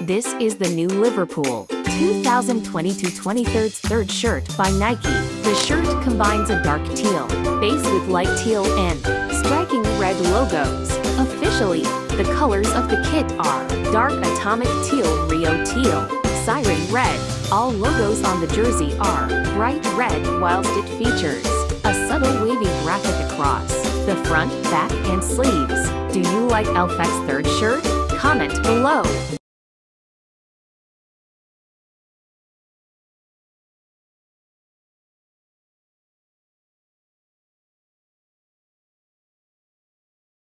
This is the new Liverpool 2022-23 third shirt by Nike. The shirt combines a dark teal base with light teal and striking red logos. Officially, the colors of the kit are dark atomic teal, Rio teal, siren red. All logos on the jersey are bright red, whilst it features a subtle wavy graphic across the front, back, and sleeves. Do you like LFX third shirt? Comment below.